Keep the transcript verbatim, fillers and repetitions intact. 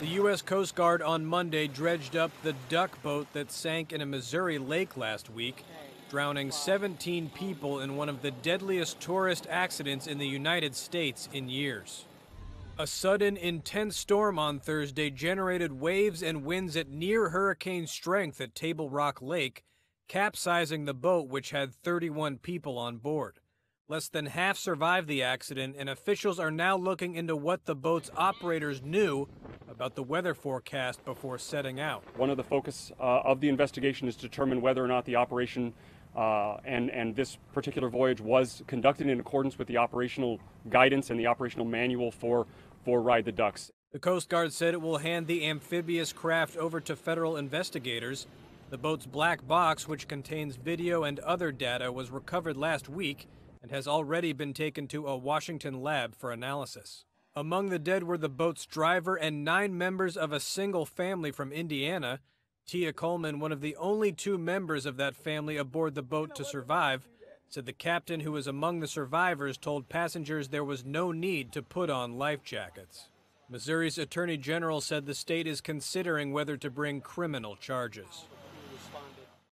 The U S Coast Guard on Monday dredged up the duck boat that sank in a Missouri lake last week, drowning seventeen people in one of the deadliest tourist accidents in the United States in years. A sudden, intense storm on Thursday generated waves and winds at near hurricane strength at Table Rock Lake, capsizing the boat, which had thirty-one people on board. Less than half survived the accident, and officials are now looking into what the boat's operators knew about the weather forecast before setting out. One of the focus uh, of the investigation is to determine whether or not the operation uh, and, and this particular voyage was conducted in accordance with the operational guidance and the operational manual for, for Ride the Ducks. The Coast Guard said it will hand the amphibious craft over to federal investigators. The boat's black box, which contains video and other data, was recovered last week and has already been taken to a Washington lab for analysis. Among the dead were the boat's driver and nine members of a single family from Indiana. Tia Coleman, one of the only two members of that family aboard the boat to survive, said the captain, who was among the survivors, told passengers there was no need to put on life jackets. Missouri's Attorney General said the state is considering whether to bring criminal charges.